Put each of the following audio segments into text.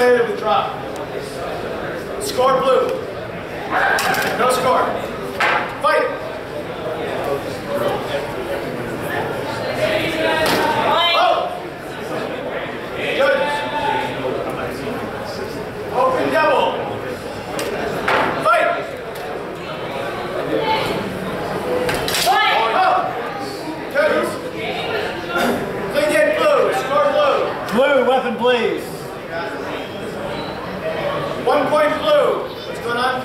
faded with drop. Score blue. No score. Fight. Oh. Good. Open double. Fight. Oh. Good. Clean hit blue. Score blue. Blue, weapon please. 1 point blue. What's going on?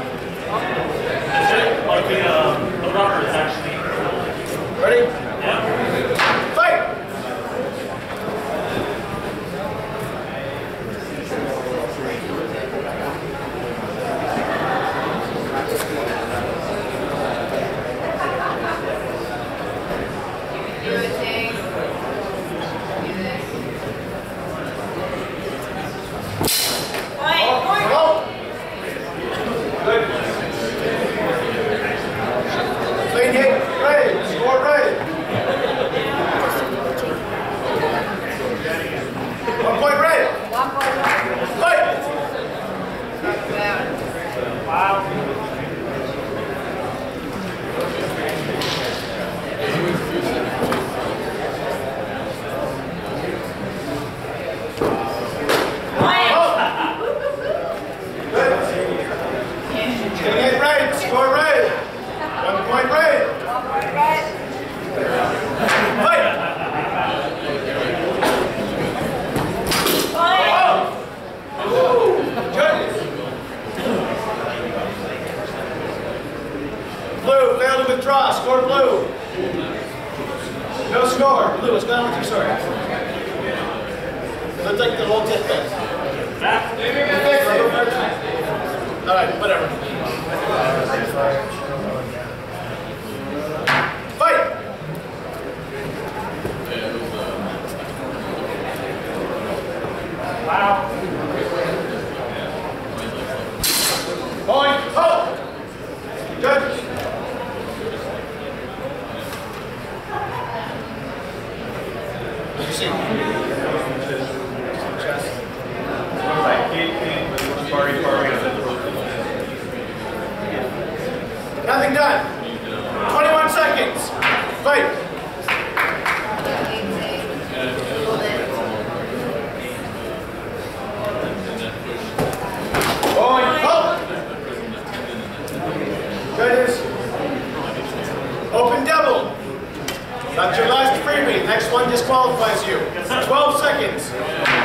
Like the rubber is actually. Ready? Yeah. Fight! Clean hit, red, score red. 1 point red. 1 point red. Fight! Wow. Clean hit red, score red. 1 point red. 1 point red. Fight! Blue, failed to withdraw. Score blue. No score. Blue, what's going on with your sword? It looks like the whole tip fits. All right, whatever. Fight! Wow. Point. Oh! Judges. What do you see? Nothing done. 21 seconds. Fight. Point. Oh! Judges. Open double. That's your last freebie. Next one disqualifies you. 12 seconds.